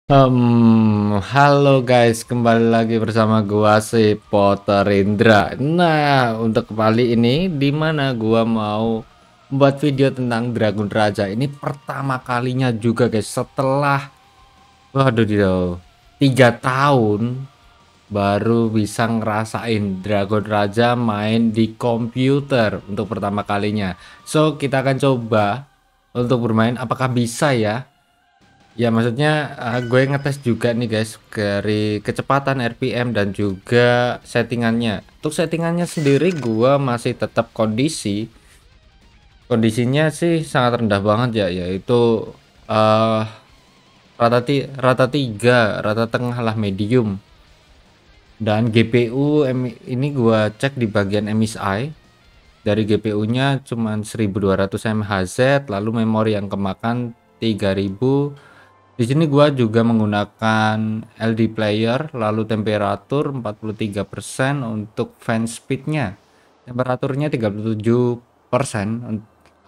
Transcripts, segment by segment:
Halo guys, kembali lagi bersama gua si Potter Indra. Nah, untuk kali ini dimana gua mau buat video tentang Dragon Raja. Ini pertama kalinya juga guys, setelah waduh 3 tahun baru bisa ngerasain Dragon Raja main di komputer untuk pertama kalinya. So, kita akan coba untuk bermain apakah bisa ya. Ya maksudnya gue ngetes juga nih guys dari kecepatan RPM dan juga settingannya. Untuk settingannya sendiri gue masih tetap kondisinya sih sangat rendah banget ya, yaitu eh rata 3, rata tengah lah, medium. Dan GPU ini gue cek di bagian MSI, dari GPU-nya cuman 1200 MHz, lalu memori yang kemakan 3000. Di sini gua juga menggunakan LD player, lalu temperatur 43% untuk fan speednya. Temperaturnya 37%,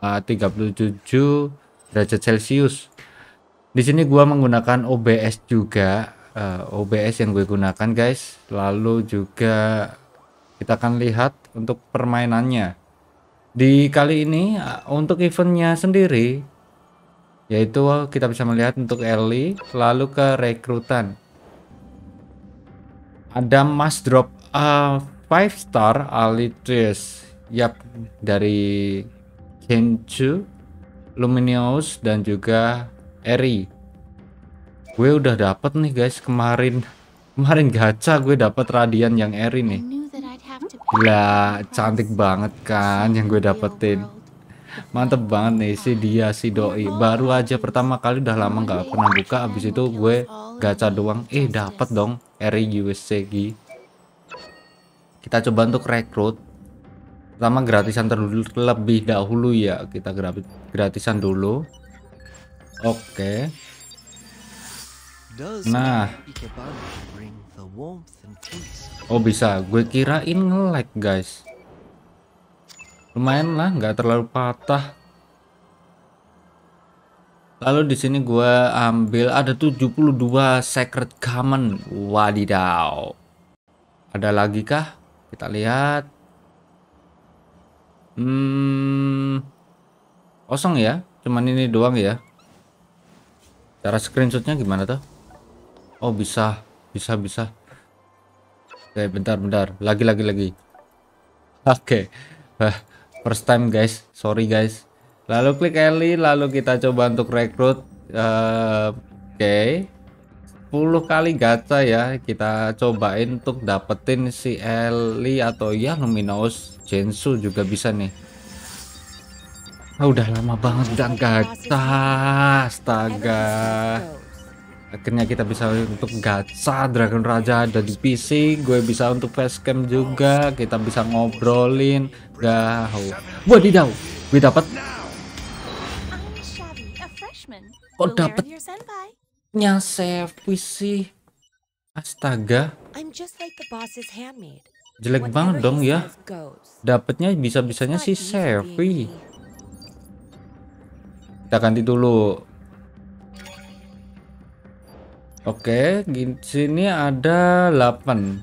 37 derajat Celcius. Di sini gua menggunakan OBS juga, OBS yang gue gunakan guys. Lalu juga kita akan lihat untuk permainannya. Di kali ini untuk eventnya sendiri, yaitu kita bisa melihat untuk early, lalu ke rekrutan ada must drop 5 star alias, yap, dari Kenchu, Luminous dan juga Eri. Gue udah dapet nih guys, kemarin gacha gue dapet Radian yang Eri nih. Gila, cantik banget kan yang gue dapetin. Mantep banget nih si doi baru aja pertama kali, udah lama nggak pernah buka. Habis itu gue gacha doang, dapet dong Eri USCG. Kita coba untuk rekrut pertama gratisan terlebih dahulu ya, kita gratisan dulu. Oke. Nah, oh bisa, gue kirain nge-lag guys. Lumayan lah, nggak terlalu patah. Lalu di sini gua ambil ada 72 secret common. Wadidaw. Ada lagi kah? Kita lihat. Kosong ya. Cuman ini doang ya. Cara screenshotnya gimana tuh? Oh bisa. Bisa. Oke, bentar. Lagi. Oke. First time guys. Sorry guys. Lalu klik Eli, lalu kita coba untuk rekrut. Oke. 10 kali gacha ya, kita cobain untuk dapetin si Eli atau ya Luminous Gensu juga bisa nih. Udah lama banget gak gacha, astaga. Akhirnya kita bisa untuk gacha Dragon Raja ada di PC. Gue bisa untuk facecam juga, kita bisa ngobrolin. Wadidaw, gue dapat. Kok dapetnya save sih? Astaga, jelek banget dong ya. Dapatnya bisa-bisanya sih Sevi. Kita ganti dulu. Oke, sini ada 8.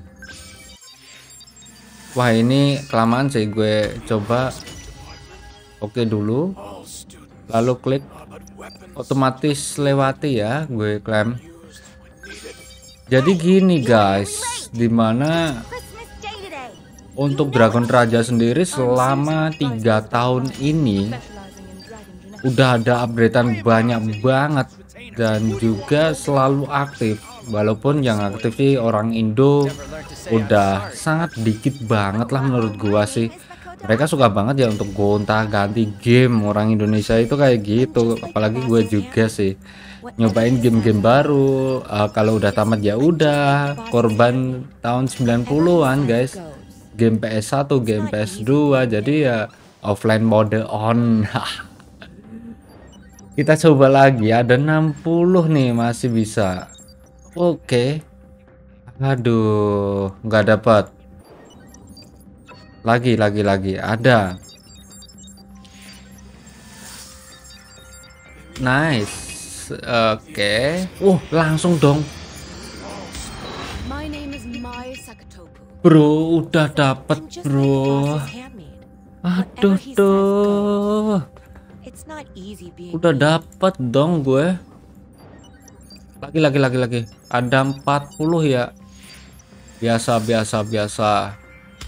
Wah, ini kelamaan sih, gue coba oke dulu. Lalu klik otomatis lewati ya, gue klaim. Jadi gini guys, dimana untuk Dragon Raja sendiri selama 3 tahun ini udah ada updatean banyak banget dan juga selalu aktif. Walaupun yang aktif sih orang Indo udah sangat dikit banget lah menurut gua sih. Mereka suka banget ya untuk gonta ganti game. Orang Indonesia itu kayak gitu, apalagi gue juga sih nyobain game-game baru. Kalau udah tamat ya udah, korban tahun 90-an guys, game PS1, game PS2, jadi ya offline mode on. Kita coba lagi, ada 60 nih, masih bisa. Oke. Aduh, nggak dapat. Lagi ada. Nice. guys. Oke. Langsung dong. Bro, udah dapet bro. Aduh tuh. Udah dapet dong gue. Lagi. Ada 40 ya. Biasa.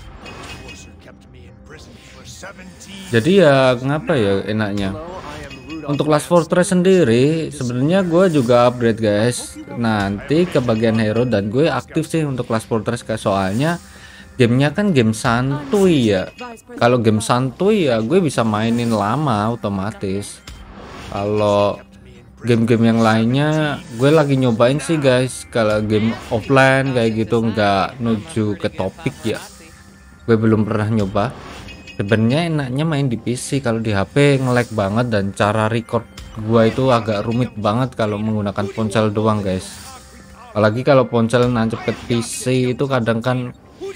Jadi ya ngapa ya enaknya. Untuk Last Fortress sendiri sebenarnya gue juga upgrade guys. Nanti ke bagian hero dan gue aktif sih untuk Last Fortress kayak soalnya gamenya kan game santuy ya. Kalau game santuy ya gue bisa mainin lama otomatis. Kalau game-game yang lainnya gue lagi nyobain sih guys. Kalau game offline kayak gitu nggak menuju ke topik ya. Gue belum pernah nyoba. Sebenarnya enaknya main di PC, kalau di HP nge-lag banget dan cara record gua itu agak rumit banget kalau menggunakan ponsel doang guys. Apalagi kalau ponsel nancep ke PC itu kadang kan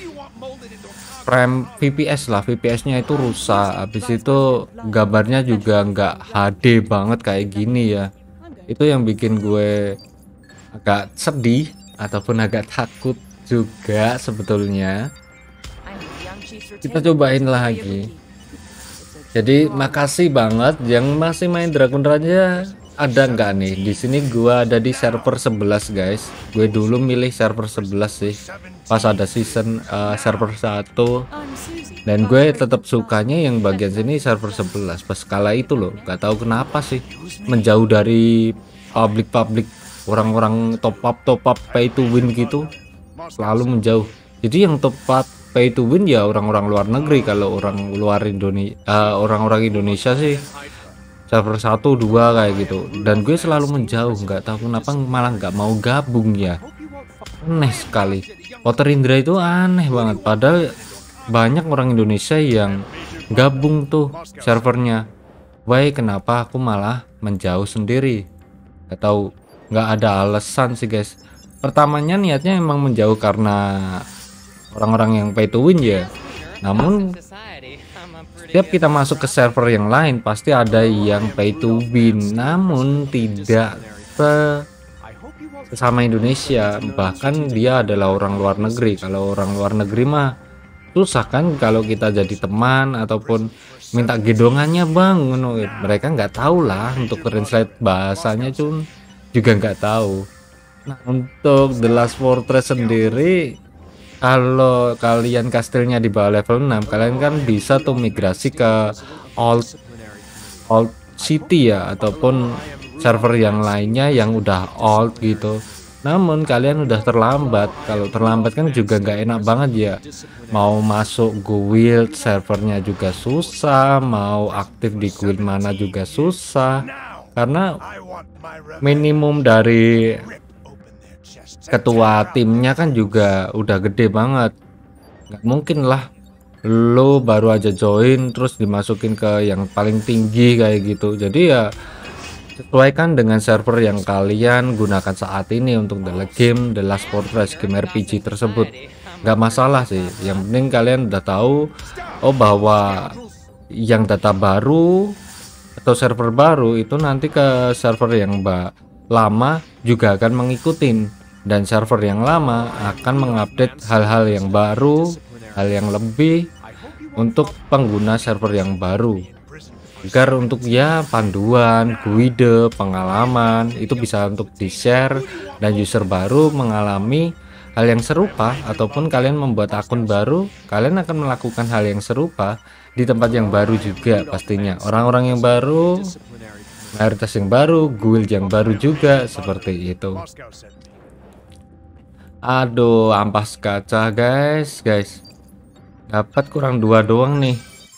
frame VPS-nya itu rusak. Habis itu gambarnya juga nggak HD banget kayak gini ya. Itu yang bikin gue agak sedih ataupun agak takut juga sebetulnya. Kita cobain lagi. Jadi makasih banget yang masih main Dragon Raja. Ada nggak nih di sini? Gua ada di server 11 guys. Gue dulu milih server 11 sih pas ada season server 1, dan gue tetap sukanya yang bagian sini server 11 pas kala itu loh. Gak tahu kenapa sih menjauh dari publik orang-orang top up pay to win gitu, selalu menjauh. Jadi yang top up pay to win ya orang-orang luar negeri. Kalau orang luar Indonesia, orang-orang Indonesia sih server 1 2 kayak gitu, dan gue selalu menjauh. Nggak tahu kenapa malah nggak mau gabung ya, aneh sekali. Water Indra itu aneh banget, padahal banyak orang Indonesia yang gabung tuh servernya. Why kenapa aku malah menjauh sendiri? Nggak tahu, nggak ada alasan sih guys. Pertamanya niatnya emang menjauh karena orang-orang yang pay to win ya. Namun setiap kita masuk ke server yang lain pasti ada yang pay to win, namun tidak sesama Indonesia. Bahkan dia adalah orang luar negeri. Kalau orang luar negeri mah susah kan kalau kita jadi teman ataupun minta gedongannya bang. Mereka nggak tahu lah untuk translate bahasanya, juga nggak tahu. Nah, untuk The Last Fortress sendiri, kalau kalian kastilnya di bawah level 6, kalian kan bisa tuh migrasi ke old city ya, ataupun server yang lainnya yang udah old gitu. Namun kalian udah terlambat. Kalau terlambat kan juga nggak enak banget ya. Mau masuk guild servernya juga susah, mau aktif di guild mana juga susah, karena minimum dari ketua timnya kan juga udah gede banget. Nggak mungkin lah lo baru aja join terus dimasukin ke yang paling tinggi kayak gitu. Jadi ya sesuaikan dengan server yang kalian gunakan saat ini untuk game The Last Fortress, game RPG tersebut. Nggak masalah sih, yang penting kalian udah tahu bahwa yang data baru atau server baru itu nanti ke server yang lama juga akan mengikutin, dan server yang lama akan mengupdate hal-hal yang baru, hal yang lebih untuk pengguna server yang baru, agar untuk ya panduan, guide, pengalaman itu bisa untuk di-share dan user baru mengalami hal yang serupa, ataupun kalian membuat akun baru, kalian akan melakukan hal yang serupa di tempat yang baru juga pastinya. Orang-orang yang baru, mayoritas yang baru, guild yang baru juga, seperti itu. Aduh, ampas kaca guys. Dapat kurang 2 doang nih.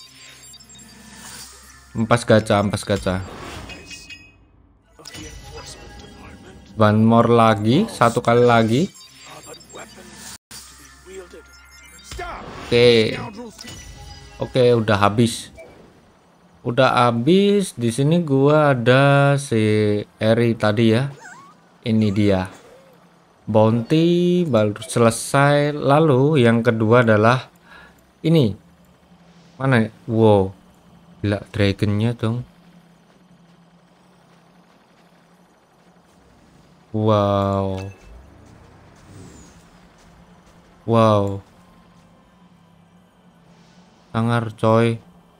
Ampas kaca. One more lagi, 1 kali lagi. Oke, udah habis. Di sini gua ada si Eri tadi ya. Ini dia. Bounty baru selesai. Lalu yang kedua adalah ini. Mana ya? Wow, gila dragonnya dong. Wow. Wow. Sangar coy.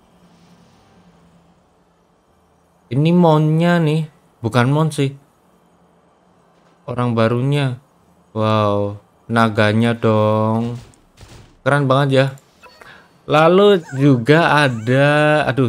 Ini monnya nih. Bukan mon sih. Orang barunya. Wow. Naganya dong. Keren banget ya. Lalu juga ada. Aduh,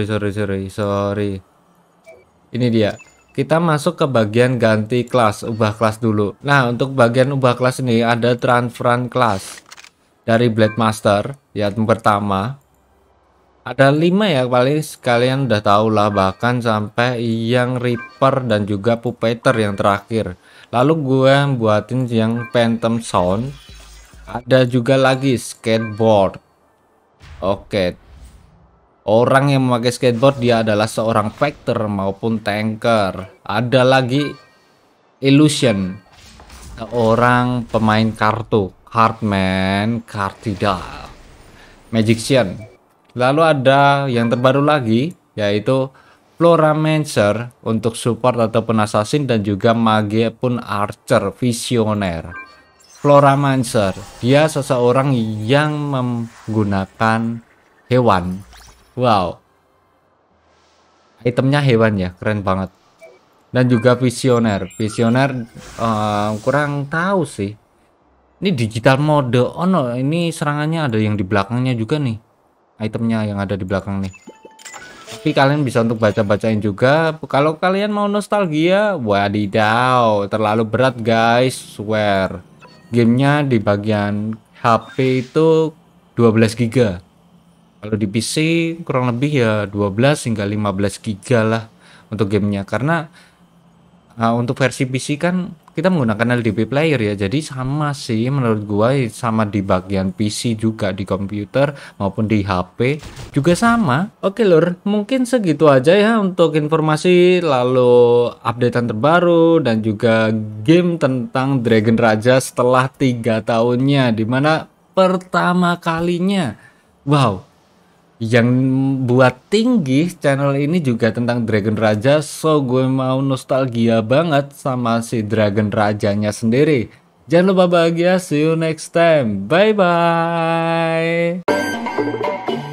sorry. Ini dia. Kita masuk ke bagian ganti kelas, ubah kelas dulu. Nah, untuk bagian ubah kelas ini ada transferan kelas dari Blade Master yang pertama. Ada 5 ya, paling sekalian udah tahu lah, bahkan sampai yang Reaper dan juga Puppeteer yang terakhir. Lalu gue buatin yang Phantom Sound. Ada juga lagi skateboard. Oke. Orang yang memakai skateboard dia adalah seorang fighter maupun tanker. Ada lagi illusion, seorang pemain kartu, cardman, cardidal, magician. Lalu ada yang terbaru lagi yaitu Floramancer untuk support ataupun assassin dan juga mage pun archer visioner. Floramancer dia seseorang yang menggunakan hewan. Wow, itemnya hewan ya, keren banget. Dan juga visioner. Kurang tahu sih. Ini digital mode. Oh no, ini serangannya ada yang di belakangnya juga nih. Itemnya yang ada di belakang nih. Tapi kalian bisa untuk baca-bacain juga. Kalau kalian mau nostalgia, wadidaw, terlalu berat guys, swear. Gamenya di bagian HP itu 12 GB. Kalau di PC kurang lebih ya 12 hingga 15 GB lah untuk gamenya. Karena untuk versi PC kan kita menggunakan LDP player ya. Jadi sama sih menurut gua, sama di bagian PC juga, di komputer maupun di HP juga sama. Oke lur, mungkin segitu aja ya untuk informasi lalu updatean terbaru dan juga game tentang Dragon Raja setelah 3 tahunnya, dimana pertama kalinya. Wow, yang buat tinggi channel ini juga tentang Dragon Raja, so gue mau nostalgia banget sama si Dragon Rajanya sendiri. Jangan lupa bahagia, see you next time, bye bye.